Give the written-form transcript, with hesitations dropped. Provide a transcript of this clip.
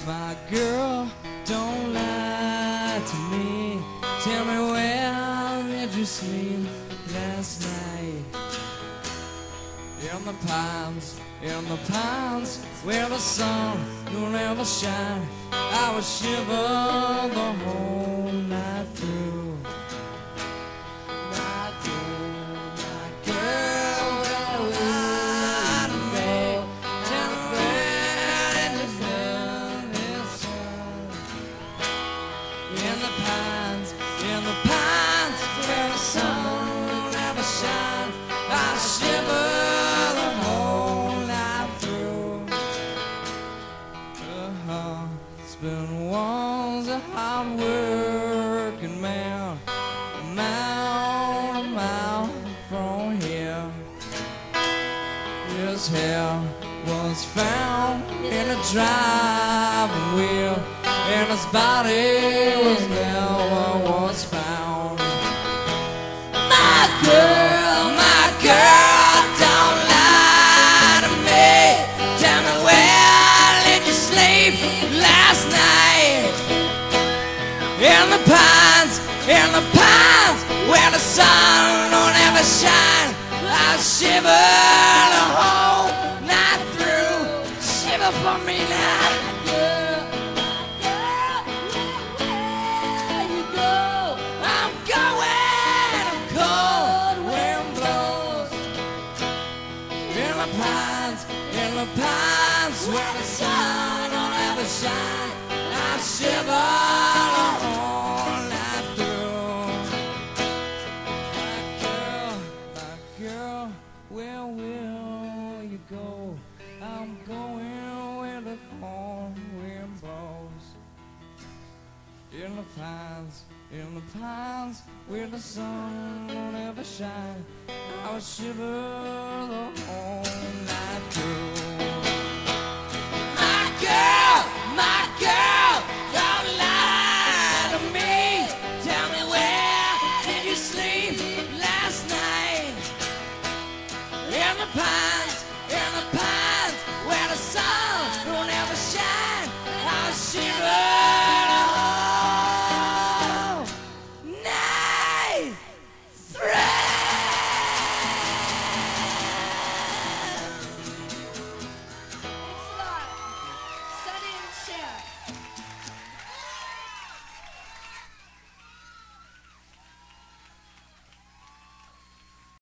My girl, don't lie to me. Tell me, where did you sleep last night? In the pines, where the sun will never shine. I would shiver the whole night through. My girl, don't lie to me. Tell me, where did you sleep this night? In the pines, where the sun will never shine. I shiver the whole night through. The husband was a hard-working man, a mile from here. His hair was found in a driving wheel, and his body was never found. My girl, don't lie to me. Tell me, where did you sleep last night? In the pines, where the sun don't ever shine. I shiver the whole night through. Shiver for me now. In the pines, where the sun don't ever shine. I shiver the whole night through. My girl, where will you go? I'm going where the cold wind blows. In the pines, where the sun don't ever shine. I will shiver the whole night.